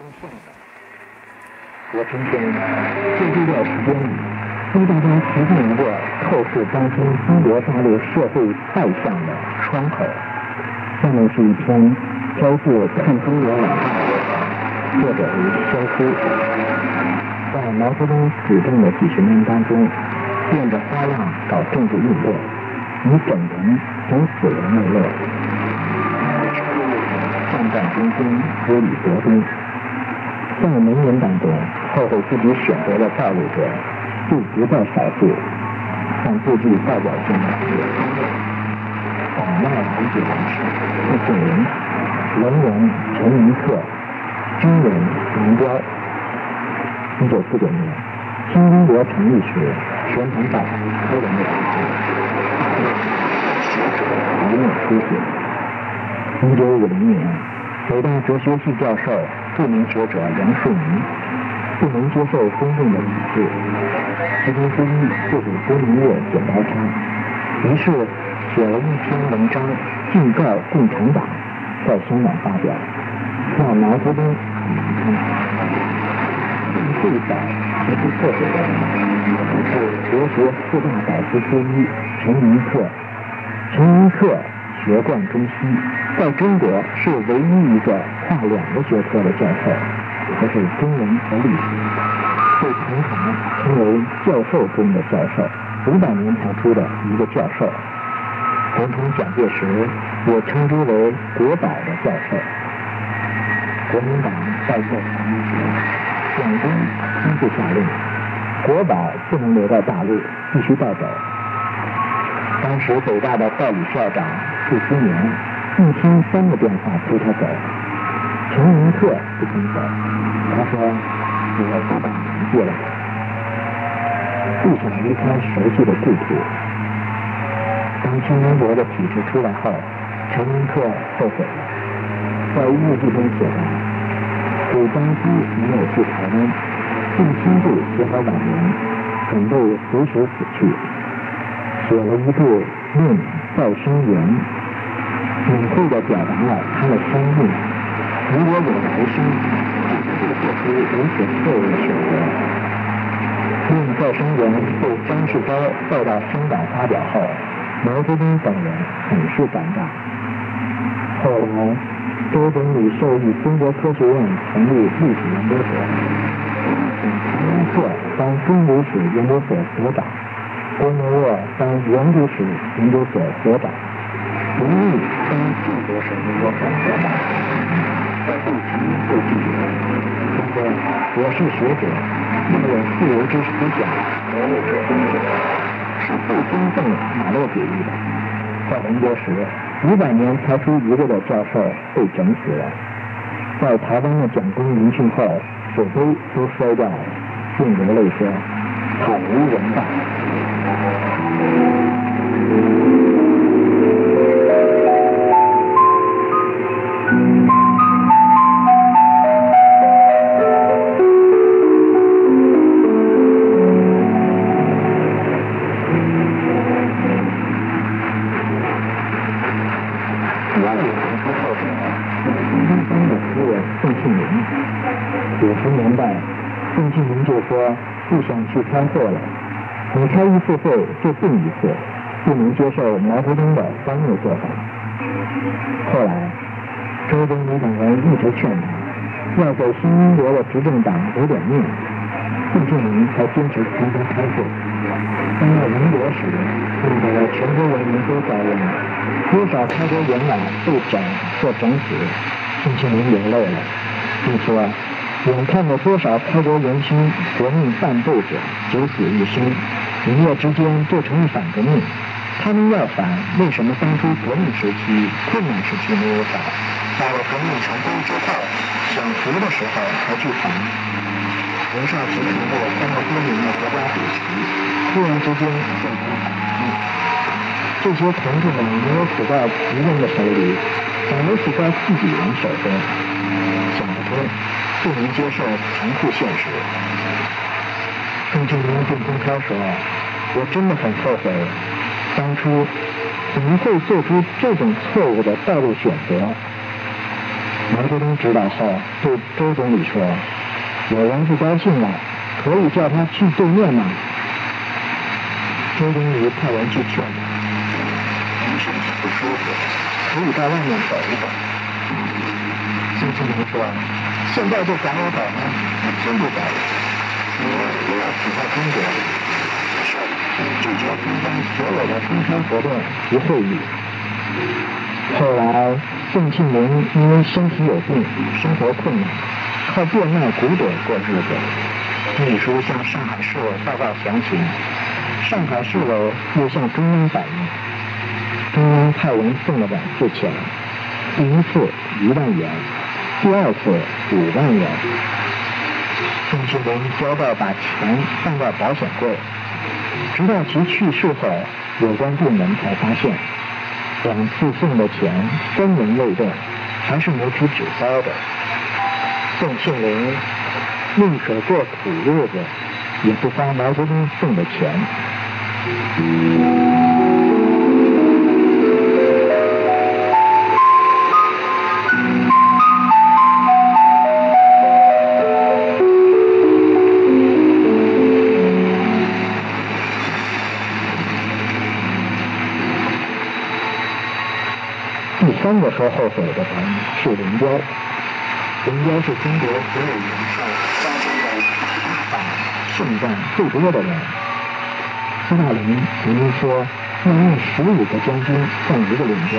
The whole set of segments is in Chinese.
信的。我今天就这段时间里，为大家提供一个透视当今中国大陆社会败相的窗口。下面是一篇摘自《看中国晚报》，作者为肖夫。在毛泽东执政的几十年当中，变着花样搞政治运动，以整人整死人为乐。战战兢兢，如履薄冰。在文人当中，后悔自己选择的道路者就不在少数，但最具代表性的有三位：党外理解人士傅庆龄、文人陈寅恪、军人林彪。1949年，新中国成立时，宣传党开人的学者一面出现。1950年，北大哲学系教授、著名学者梁漱溟不能接受公共的理智，其中之一就是公民乐剪刀差，于是写了一篇文章敬告共产党，在香港发表，让毛泽东最早提出破解的是国学四大导师之一陈寅恪。陈寅恪学贯中西，在中国是唯一一个跨2个学科的教授，就是中文和历史，被同行称为教授中的教授，500年才出的一个教授。总统蒋介石也称之为国宝的教授。国民党在做防御时，蒋公亲自下令，国宝不能留在大陆，必须带走。当时北大的代理校长傅斯年1听3个电话催他走，陈寅恪不肯走，他说：“我多大年纪了，不想离开熟悉的故土。”当新中国的体制出来后，陈寅恪后悔了，在日记中写道：“主张机没有去台湾，并亲自写好晚年，准备随时死去。写了一部《论再生缘》，隐晦地表达了他的生命。如果有来生，就会做出如此错误的选择。《论再生缘》被张世钊带到香港发表后，毛泽东等人很是尴尬。后来，周总理授意中国科学院成立历史研究所，请陈寅恪当中国史研究所所长，郭沫若当远古史研究所所长，林毅当中国史研究所所长。在对其对记者他说：“我是学者，要有自由之思想，是不尊重马列主义的。”在民国时，500年才出一个的教授被整死了。在台湾的蒋公聆讯后，水杯都摔掉了，并流泪说：“惨无人道。”90年代，邓庆龄就说不想去开会了，每开一次会就定一次，不能接受毛泽东的3个做法。后来，周总理等人一直劝他，要给新中国的执政党留点命，邓庆龄才坚持参加开会。到了民国时，弄得全国人民都遭殃，多少开国元老被整或整死，邓庆龄流泪了，并说：“眼看着多少开国元勋、革命半辈者九死一生，一夜之间就成了反革命。他们要反，为什么当初革命时期、困难时期没有反？到了革命成功之后，想服的时候才去反？”年少时成过3个多年的国家主席，突然之间就成反革命。这些同志们没有死在敌人的手里，反而死在自己人手中，想不通，不能接受残酷现实。邓庆龄并公开说：“我真的很后悔，当初怎么会做出这种错误的道路选择？”毛毛泽东知道后，对周总理说：“有人不高兴了，可以叫他去对面吗？”周总理派人去劝他，您身体不舒服，可以到外面走一走。孙庆龄说：“现在就赶我走吗？我真不走，我要死在中国。”拒绝参加所有的公开活动及会议。后来，宋庆龄因为身体有病，生活困难，靠变卖古董过日子。秘书向上海市委报告详情，上海市委又向中央反映，中央派人送了2次钱，第一次1万元，第2次5万元。宋庆龄交代把钱放到保险柜，直到其去世后，有关部门才发现2次送的钱3年未动，还是没出纸包的。宋庆龄宁可过苦日子，也不花毛泽东送的钱。第3个说后悔的人是林彪。林彪是中国所有元帅当中的大胜战最多的人。斯大林曾经说要用15个将军换1个林彪。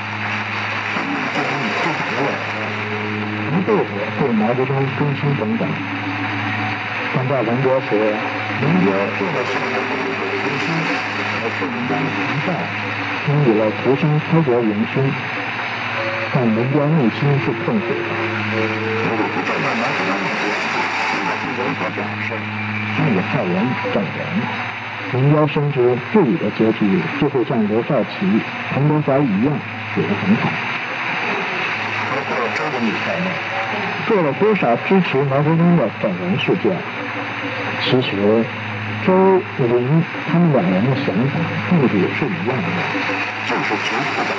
一辈子对毛泽东忠心耿耿。但在文革时，林彪为了向毛泽东的忠心和宋文丹同在，参与了徒生开国元勋。但林彪内心是痛苦的。如果不站在毛泽东那边，那是有所表示，他也派人整人。林彪深知自己的结局就会像刘少奇、陈德怀一样死得很惨。包括周总理在内，做了多少支持毛泽东的整人事件？其实，周、林他们2人的想法目的是一样的，就是求自保。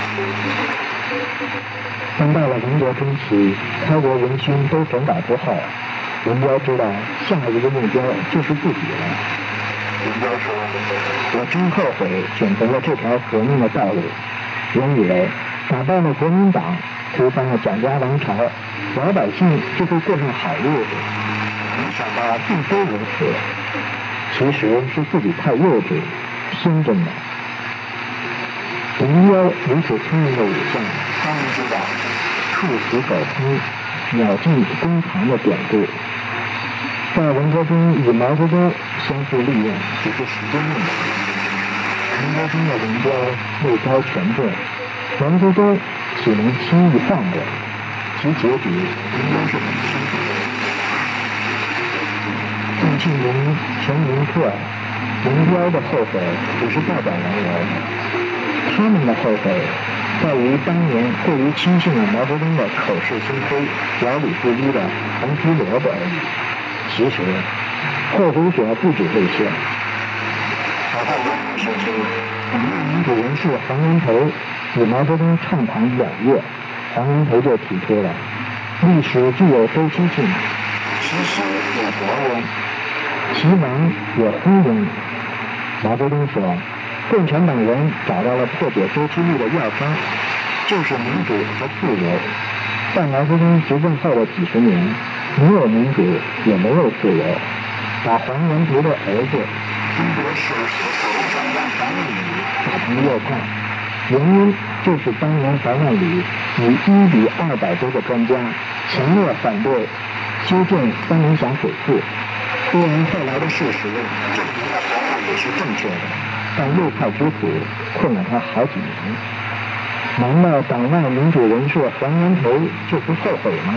但到了民国中期，开国元勋都整倒之后，林彪知道下一个目标就是自己了。林彪说：“我真后悔选择了这条革命的道路。原以为打败了国民党，推翻了蒋家王朝，老百姓就会过上好日子。没想到并非如此，其实是自己太幼稚、天真了。”林彪如此聪明的武将，当然知道处死狗烹，秒进公堂的典故。在文革中与毛泽东相互利用，只是时间问题。文革中的林彪位高权重，毛泽东岂能轻易放过？其结局，林彪是很清楚的。宋庆龄、陈寅恪、林彪的后悔只是代表人物。他们的后悔在于当年过于轻信了毛泽东的口是心非、表里不一的红皮萝卜而已。其实，后悔者不止这些。早在文革时期，党内民主人士黄炎培与毛泽东畅谈2月，黄炎培就提出了：历史具有周期性，其失有国冤，其亡有昏庸。毛泽东说，共产党人找到了破解周期律的药方，就是民主和自由。在毛泽东执政后的几十年，没有民主，也没有自由。把黄炎培的儿子，中国首席法律专家樊万里打成右派，原因就是当年樊万里以1比200多个专家强烈反对修建三门峡水库。虽然后来的事实证明了樊万里是正确的，但右派之苦困了他好几年。难道党外民主人士黄炎培就不后悔吗？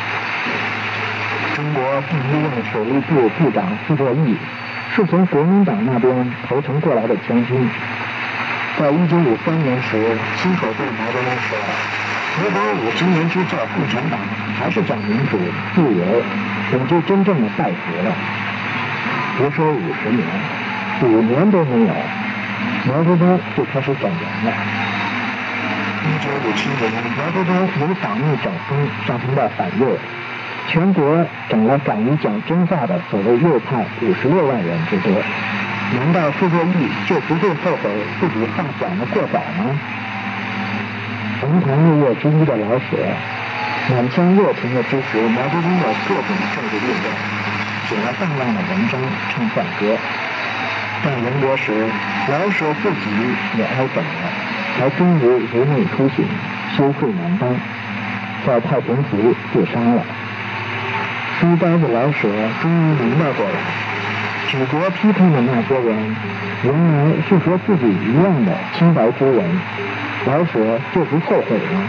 中国第1任水利部部长傅作义是从国民党那边投诚过来的将军。在1953年时，亲口对毛泽东说：“如果50年之后共产党还是讲民主、自由，我就真正的拜服了。”别说50年，5年都没有，毛泽东就开始整人了。 1957年，毛泽东由党内整风上升到反右，全国整了敢于讲真话的所谓右派56万人之多。难道傅作义就不会后悔自己话讲得过早吗？红团日月之一的老舍，满腔热情地支持毛泽东的各种政治运动，写了大量的文章，唱赞歌。在民国时，老舍自己也挨整了，还终于无内出行，羞愧难当，在太平湖自杀了。书呆子老舍终于明白过来，举国批评的那些人，原来是和自己一样的清白之人，老舍就不后悔吗？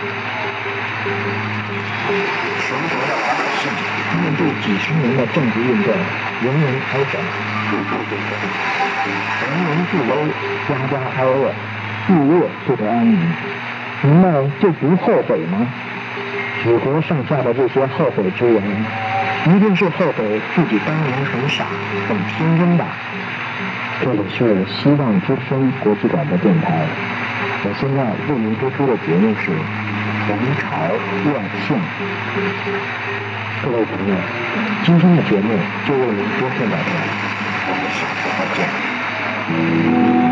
全国的老百姓面对几十年的政治运动，人人挨整，处处对等，人人自危，家家挨饿，日夜不得安宁，难道就不后悔吗？举国上下的这些后悔之人，一定是后悔自己当年很傻很天真吧。这里是希望之声国际广播电台，我现在为您播出的节目是红潮万象。各位朋友，今天的节目就为您播送到这里，我们下次再见。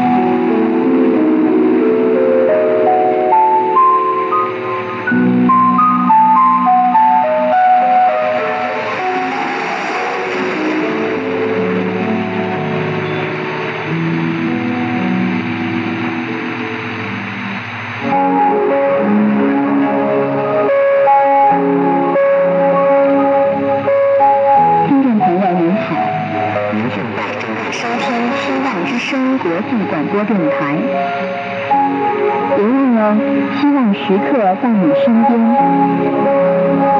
广播电台，别忘了，希望时刻在你身边。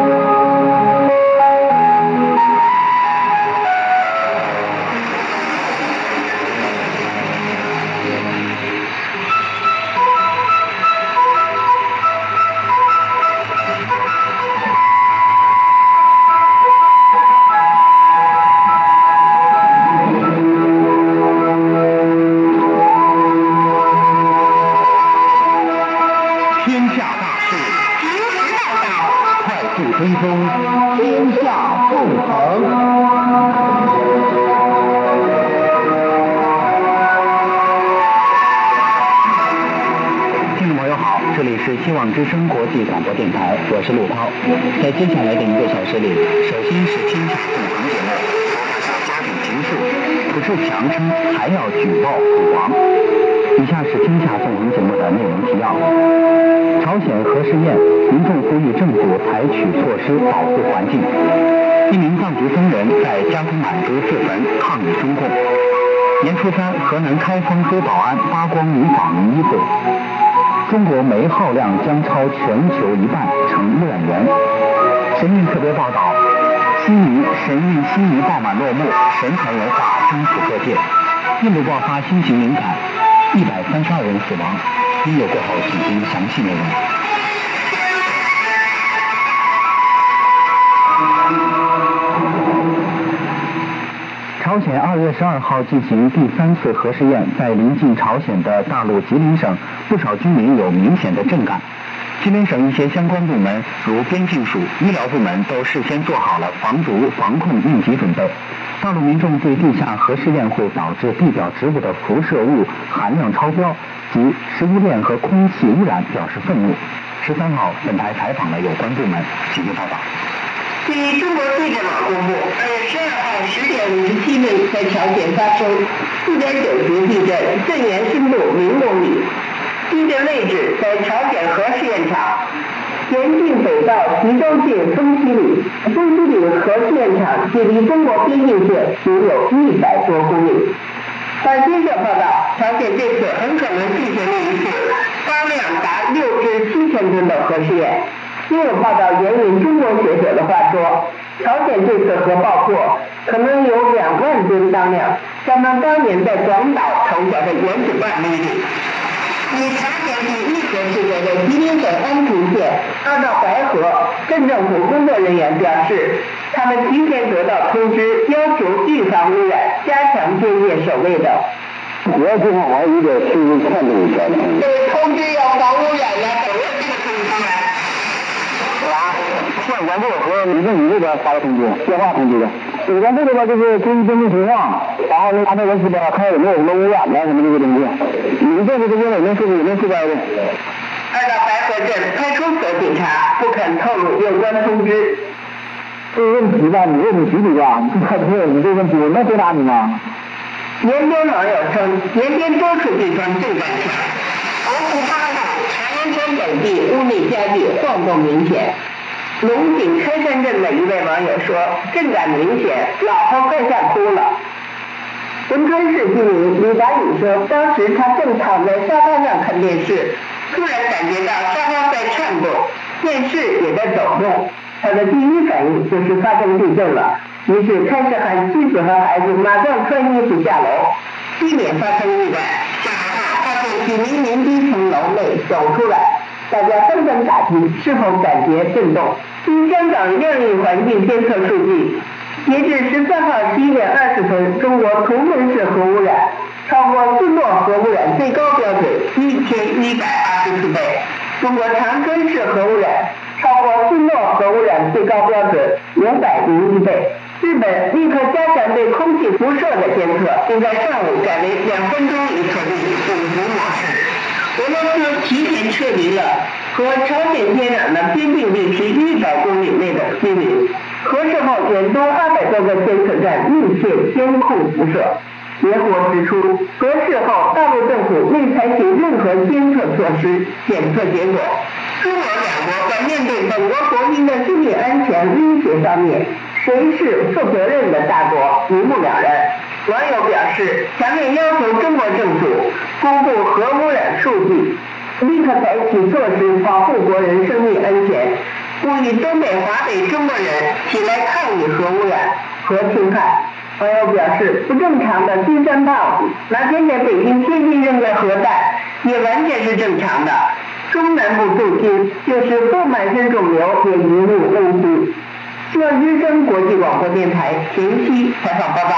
希望之声国际广播电台，我是陆涛。在接下来的1个小时里，首先是天下纵横节目，小家庭情绪，不是强撑，还要举报虎王。以下是天下纵横节目的内容提要：朝鲜核试验，民众呼吁政府采取措施保护环境。一名藏族僧人在加工满族自焚抗议中共。年初3，河南开封黑保安扒光女访民衣服。中国煤耗量将超全球1半，成6万元。神韵特别报道：神韵悉尼爆满落幕，神权文化征服各界。印度爆发新型流感，132人死亡。音乐过后，请听详细内容。朝鲜2月12号进行第3次核试验，在临近朝鲜的大陆吉林省，不少居民有明显的震感。吉林省一些相关部门，如边境署、医疗部门，都事先做好了防毒防控应急准备。大陆民众对地下核试验会导致地表植物的辐射物含量超标及食物链和空气污染表示愤怒。13号，本台采访了有关部门，请听报道。 据中国地震网公布，2月12号10点57分，在朝鲜发生4.9级地震，震源深度0公里，地震位置在朝鲜核试验场，前进北道吉州郡丰西里。丰西里核试验场距离中国边境线仅有100多公里。据新社报道，朝鲜这次很可能进行了一次发量达6至7千吨的核试验。也有报道援引中国学者的话说，朝鲜这次核爆破可能有2万吨当量，相当当年在广岛投下的原子弹威力。以朝鲜第1核试验的吉林省安平县2道白河镇政府工作人员表示，他们提前得到通知，要求预防污染，加强建业守卫等。 主要情况还有一点是看这一条。 对，通知要防污染了，等着这个通知来。 县管部和民政局这边发的通知，电话通知的。水管部这边就是根据真实情况，然后呢，他那个是吧，看有没有什么污染啊什么这些东西。你们这个这边有没有覆盖的？ 二到白河镇派出所警察不肯透露有关通知。 这个问题吧，你问你局里吧，你看不是你这个问题，我能回答你吗？ 延边网友称，延边多处地方正在抢。5府8路、茶园村等地屋内家具晃动明显。龙井开山镇的一位网友说，震感明显，老婆快吓哭了。汶川市居民李达宇说，当时他正躺在沙发上看电视，突然感觉到沙发在颤动，电视也在抖动。他的第一反应就是发生地震了，于是开始喊妻子和孩子马上穿衣服下楼，避免发生意外。下楼后发现几名民兵从楼内走出来，大家纷纷打听是否感觉震动。据香港亮丽环境监测数据，截至13号11点20分，中国图们市核污染超过斯诺核污染最高标准1124倍，中国长春市核污染超过斯诺核污染最高标准501倍。日本立刻加强对空气辐射的监测，并在上午改为2分钟一次率紧急模式。俄罗斯提前撤离了和朝鲜接壤的边境地区100公里内的居民。核试后，远东200多个监测站密切监控辐射。联合指出，核试后大陆政府未采取任何监测措施，检测结果，中俄两国在面对本国国民的生命安全威胁方面，谁是负责任的大国一目了然。网友表示，强烈要求中国政府公布核污染数据，立刻采取措施保护国人生命安全，呼吁东北、华北中国人起来抗议核污染、核侵害。网友表示，不正常的金三胖哪天在北京、天津扔个核弹，也完全是正常的。中南部驻军就是不满身肿瘤也一路无辜。希望之声国际广播电台前期采访报道。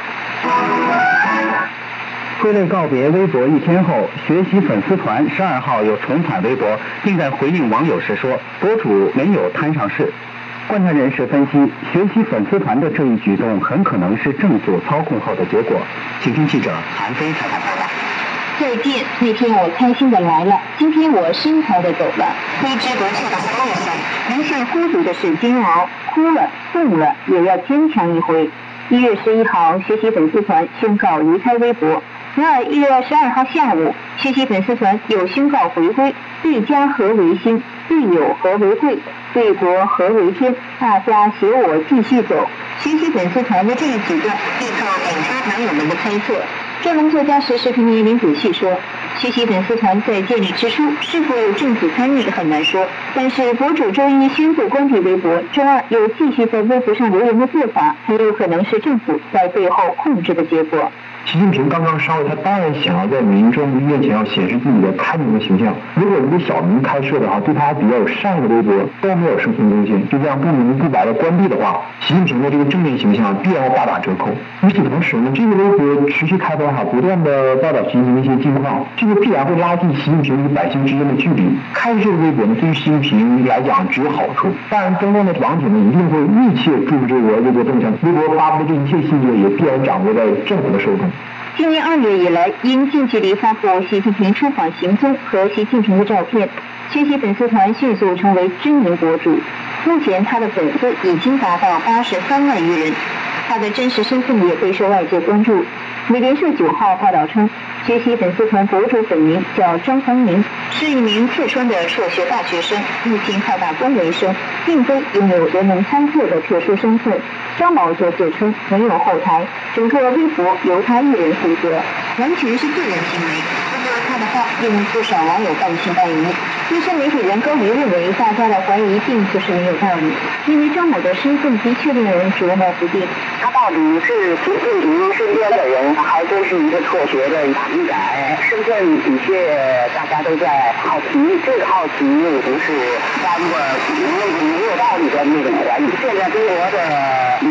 归类告别微博1天后，学习粉丝团12号又重返微博，并在回应网友时说，博主没有摊上事。观察人士分析，学习粉丝团的这一举动很可能是政府操控后的结果。请听记者韩飞采访报道。 再见，那天我开心的来了，今天我深陶的走了。挥之不去的所有人，人生孤独的是煎熬，哭了痛了也要坚强一回。1月11号，学习粉丝团宣告离开微博。然而1月12号下午，学习粉丝团又宣告回归，对家和为心，对友和为贵，对国和为天，大家携我继续走。学习粉丝团的这一举动，立刻引发网友们的猜测。专栏作家时事评论林子旭说，学习粉丝团在建立之初是否有政府参与很难说，但是博主周一宣布关闭微博，周二又继续在微博上留言的做法，很有可能是政府在背后控制的结果。 习近平刚刚上位，他当然想要在民众面前要显示自己的开明的形象。如果一个小民开设的话，对他比较有善意的微博都没有生存空间，就这样不明不白的关闭的话，习近平的这个正面形象必然要大打折扣。与此同时呢，这个微博持续开发不断的报道习近平的一些近况，这个必然会拉近习近平与百姓之间的距离。开这个微博呢，对于习近平来讲只有好处。当然，中共的网警呢一定会密切注视这个微博动向，微博发布的这一切细节也必然掌握在政府的手中。 今年2月以来，因近距离发布习近平出访行踪和习近平的照片，学习粉丝团迅速成为知名博主。目前他的粉丝已经达到83万余人，他的真实身份也备受外界关注。美联社9号报道称，学习粉丝团博主本名叫张方明，是一名四川的辍学大学生，目前靠打工为生，并非拥有人们参测的特殊身份。张某则自称没有后台，整个微博由他一人负责，完全是个人行为。不过他的话令不少网友半信半疑。资深媒体人高瑜认为，大家的怀疑并不是没有道理，因为张某的身份的确令人琢磨不定。 他到底是习近平身边的人，还真是一个辍学的打工仔？身份的确大家都在好奇，这个好奇也不是带一个那个没有道理的那种怀疑。现在中国的领导人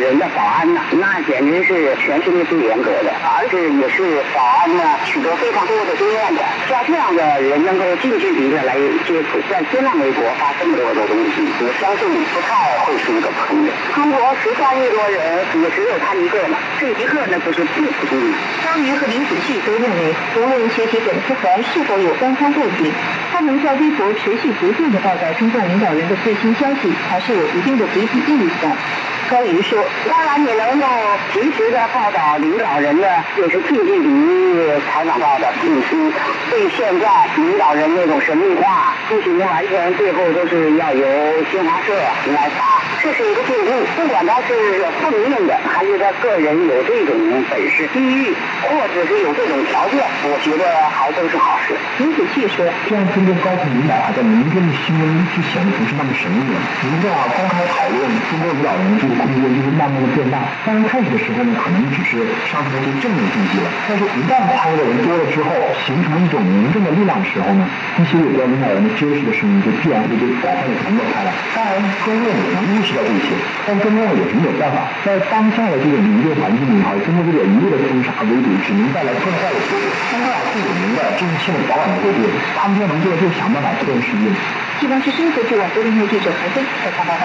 人的保安呢，那简直是全世界最严格的，而且也是保安呢取得非常多的经验的。像这样的人能够近距离的来接触，在新浪微博发这么多的东西，我相信不太会是一个朋友。中国13亿多人，也只有他一个了，这一个呢就是不普通的。 张瑜和林子旭都认为，无论学习粉丝团是否有官方背景，他能在微博持续不断的报道中共领导人的最新消息，还是有一定的集体意义的。高瑜说，当然你能够及时的报道领导人的，也是近距离采访到的信息，对现在领导人那种神秘化不行，完全最后都是要由新华社来发，这是一个进步。不管他是奉命的，还是他个人有这种本事、机遇，或者是有这种条件，我觉得还都是好事。林子旭说， 这样中共高层领导在民众心中就显得不是那么神秘了。民众公开讨论中国领导人这个空间就是慢慢的变大。当然开始的时候呢，可能只是上升到正面竞技了，但是一旦参与的人多了之后，形成一种民众的力量的时候呢，一些有关领导人的真实的声音就必然会被广泛的传播开来。当然，中共也能意识到这些，但中共也是没有办法，在当下的这个民众环境里哈，中国这个一味的封杀围堵，只能带来更坏的结果。通过自己明白这一切的早晚的规定，他们就能做就想办法拖延时间。 西方之声国际网国联记者何飞采访报道。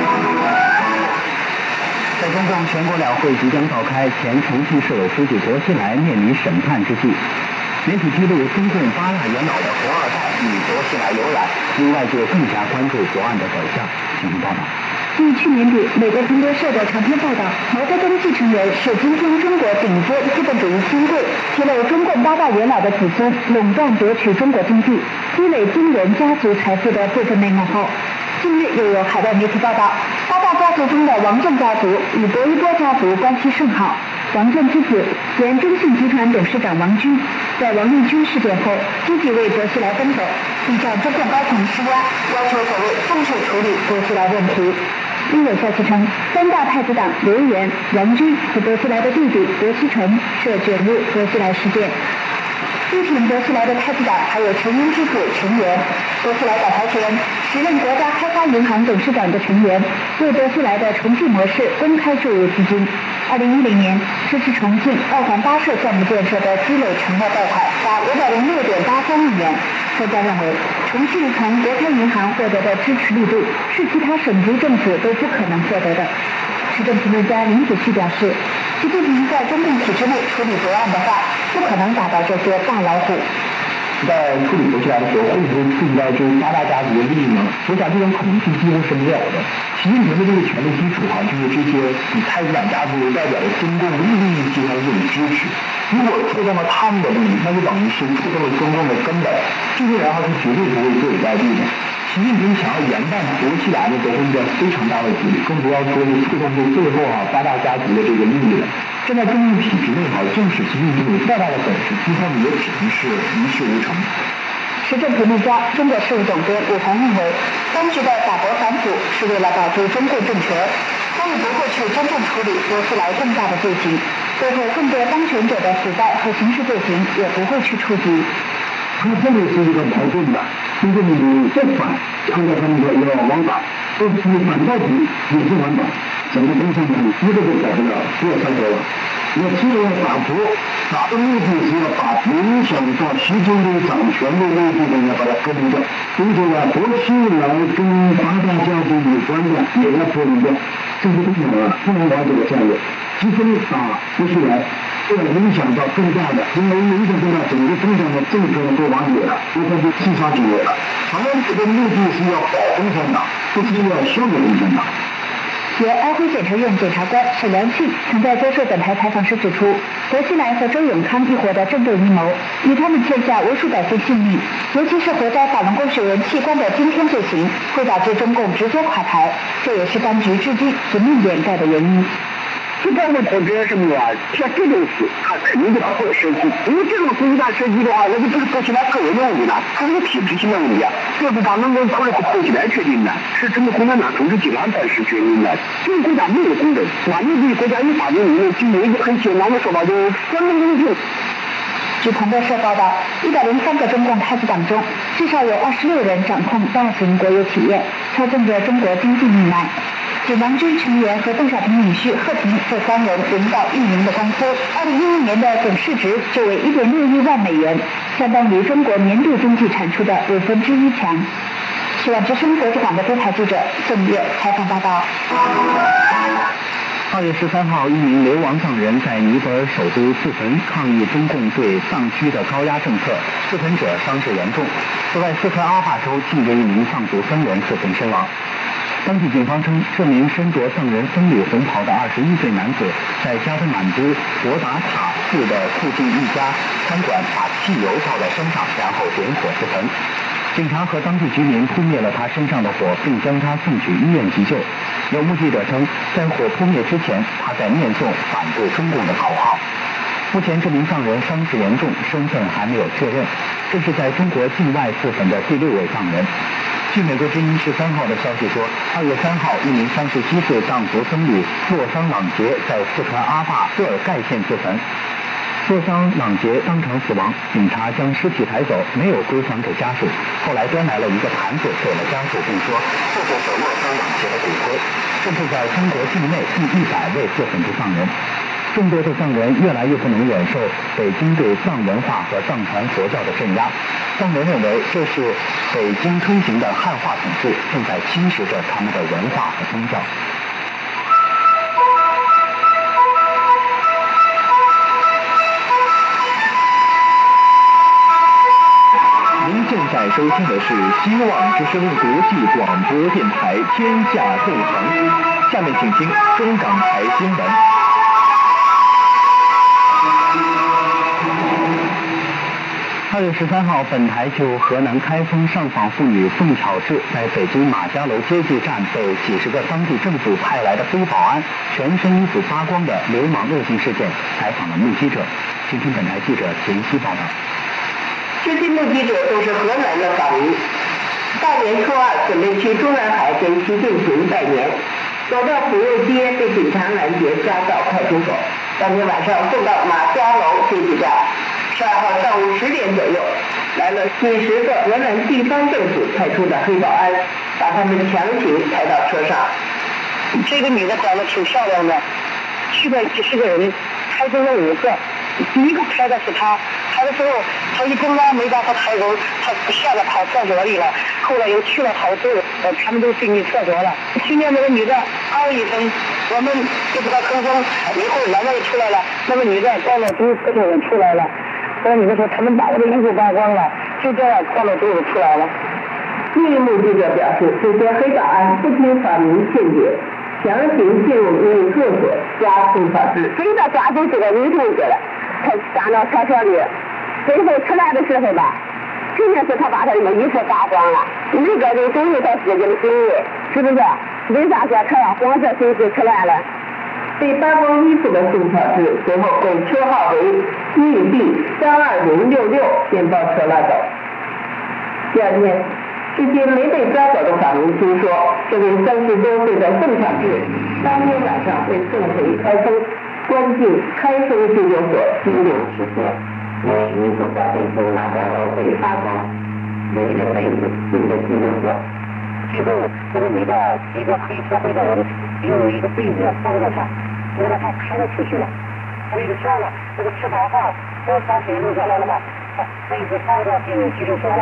在中共全国两会即将召开，前重庆市委书记薄熙来面临审判之际，媒体披露中共8大元老的红二代与薄熙来有染，另外就更加关注昨案的走向。请听报道。 据去年底美国彭博社的长篇报道，毛泽东继承人是今天中国顶尖资本主义新贵，揭露中共8大元老的子孙垄断夺取中国经济、积累惊人家族财富的部分内幕后，近日又有海外媒体报道，8大家族中的王震家族与薄一波家族关系甚好。王震之子，原中信集团董事长王军，在王立军事件后，积极为薄熙来奔走，并向中共高层施压，要求所谓正式处理薄熙来问题。另有消息称，3大太子党刘源、王军和薄熙来的弟弟薄熙成涉卷入薄熙来事件。支挺薄熙来的太子党还有陈英之子陈元，薄熙来倒台前时任国家开发银行董事长的陈元，为薄熙来的重庆模式公开注入资金。2010年支持重庆2环8设项目建设的积累承诺贷款达506.83亿元。专家认为，重庆从国开银行获得的支持力度是其他省级政府都不可能获得的。时政评论家林子旭表示，习近平在中共体制内处理昨案的话，不可能打到这些大老虎。 在处理薄熙来的时候，会不会触及到这8大家族的利益呢？我想这种可能性几乎是没有的。习近平的这个权力基础就是这些以太子党家族为代表的中共利益集团的这种支持。如果触动了他们的利益，那就等于是触动了中共的根本。这些人是绝对不会坐以待毙的。习近平想要严办薄熙来呢，都会遇到非常大的阻力，更不要说是触动这最后8大家族的这个利益了。站在中共体制内纵使习近平有再大的本事，最后也只能是一事无成。 时政评论家、中国事务总监武红认为，当局的打驳反腐是为了保住中共政权，所以不会去真正处理薄熙来更大的罪行，最后更多当权者的腐败和刑事罪行也不会去触及。 他这里是一个矛盾的，中共你正反，看到他们说要王法，但是反到底也是王法，整个工商局一个都搞不了，只有3国了。我既然要打破，打的目的是要把影响到习近平掌权的那部分要把它割离掉，所以说薄熙来跟8大家族有关的也要脱离掉，这是不可能不能玩这个战略。即使打薄熙来，会影响到更大的，因为影响到整个共产党政权都瓦解了，都是自杀行为了。他们这个目的是要保共产党，不是要消灭共产党。 原安徽检察院检察官沈良庆曾在接受本台采访时指出，薄熙来和周永康一伙的政斗阴谋，与他们欠下无数百姓性命，尤其是活在法轮功学员器官的惊天罪行，会导致中共直接垮台，这也是当局至今死命掩盖的原因。 一般的投资什么啊，像这种事，他肯定就不会涉及。因为这种事一旦涉及的话，那就不是薄熙来个人的问题了，它是个体制性的问题啊。这不把能够出来是薄熙来决定的，是整个共产党统治集团本身决定的。这个国家没有公正，万一对国家有法律理论，就有一个很简单的说法，就是官能公平。 据彭博社报道，103个中共太子党中，至少有26人掌控大型国有企业，操纵着中国经济命脉。 指南针成员和邓小平女婿贺平这3人领导运营的公司，2011年的总市值就为1.61万美元，相当于中国年度经济产出的1/5强。希望之声国际广播电台记者宋月采访报道。 2月13号，一名流亡藏人在尼泊尔首都自焚，抗议中共对藏区的高压政策，自焚者伤势严重。此外，斯科阿坝州近日一名藏族僧人自焚身亡。当地警方称，这名身着藏人僧侣红袍的21岁男子，在加德满都博达塔寺的附近一家餐馆把汽油倒在身上，然后点火自焚。警察和当地居民扑灭了他身上的火，并将他送去医院急救。有目击者称，在火扑灭之前，他在念诵反对中共的口号。目前，这名藏人伤势严重，身份还没有确认。这是在中国境外自焚的第6位藏人。据美国之音13号的消息说，2月3号，一名37岁藏族僧侣洛桑朗杰在斯科阿坝赫尔盖县自焚。洛桑朗杰当场死亡，警察将尸体抬走，没有归还给家属。后来端来了一个盘子给了家属，并说这就是洛桑朗杰的骨灰。这是在中国境内第100位自焚的藏人。众多的藏人越来越不能忍受北京对藏文化和藏传佛教的镇压。藏人认为这是北京推行的汉化统治正在侵蚀着他们的文化和宗教。您现在收听的是希望之声国际广播电台《天下纵横》，下面请听中港台新闻。2月13号，本台就河南开封上访妇女宋巧稚在北京马家楼接济站被几十个当地政府派来的非保安全身衣服扒光的流氓恶性事件，采访了目击者。请听本台记者田曦报道。 这些目击者都是河南的访民，大年初2准备去中南海跟习近平拜年，走到府右街被警察拦截，抓到派出所。当天晚上送到马家楼接济站。12号上午10点左右，来了几十个河南地方政府派出的黑保安，把他们强行抬到车上。 这个女的长得挺漂亮的，去了几十个人，抬走了5个。第一个抬的是她，抬的时候她一公安没把她抬走，她吓得跑厕所里了。后来又去了好多人，他们都进去厕所了。去年那个女的嗷一声，我们就给她吭声，以后两个也出来了。那个女的光了肚子也出来了。那女的说他们把我的衣服扒光了，就这样光了肚子出来了。 另一目击者表示，这些黑保安不听访民劝解，强行进入女厕所抓宋巧稚。 真的抓住这个女同学了，他站到厕所里，最后出来的时候吧，肯定是他把他的衣服扒光了。每个人都有他自己的行为，是不是？为啥说他要黄色信息出来了？ 被扒光衣服的宋巧稚随后被车号为EB32066面包车拉走。第二天，这些没被抓走的访民听说，这位30多岁的宋巧稚当天晚上被送回开封，关进开封拘留所拘留10天。衣服在被偷拿走后被扒光，没人被进了拘留所。 最后，这个女的一个黑社会的人用一个被子包着她，就让她抬了出去了。被子烧了，这个吃饱饭，我把水弄下来了吧，被子包着进入拘留所了。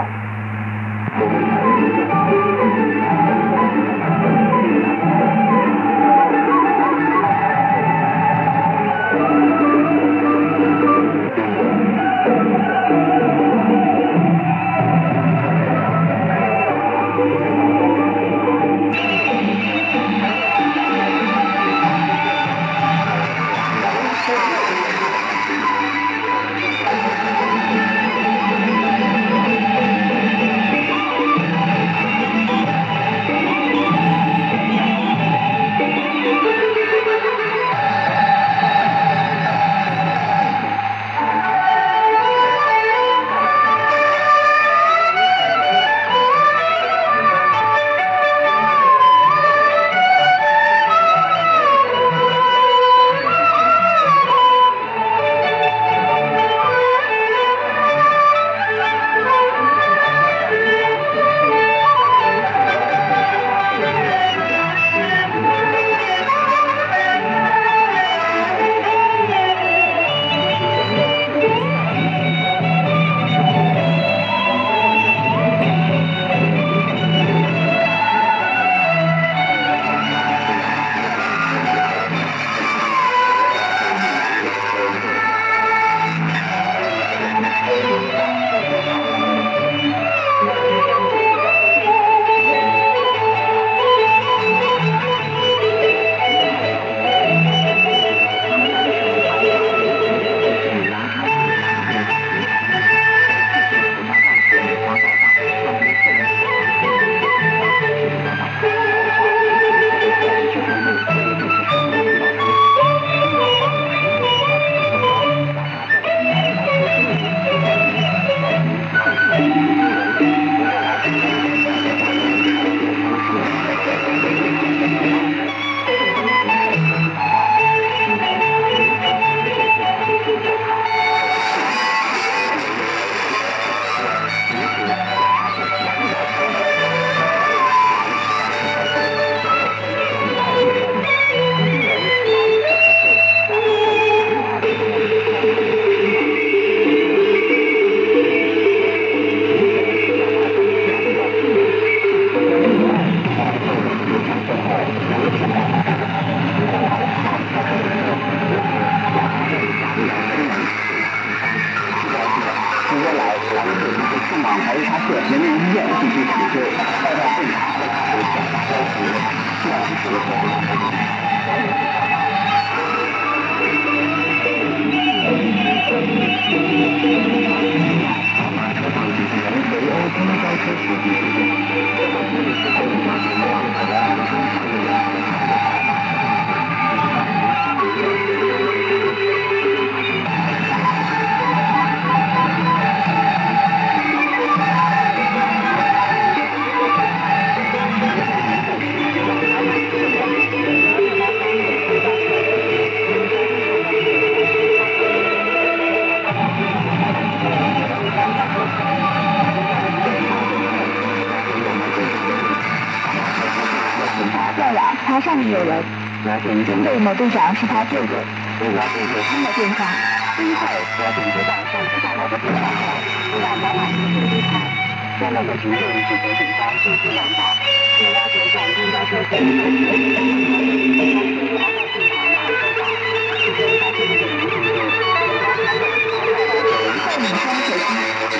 定有人。魏某队长是他舅舅，他的电话。1号交警接到上次打来的电话后，让老板立即离开。在内的群众指责警方信息滥导，并要求向公交车司机证明。他在现场马上收到，事件发生的警民冲突，警方采取后领双手机。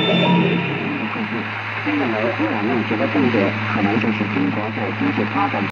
认为污染问题的症结可能就是警方在及时发现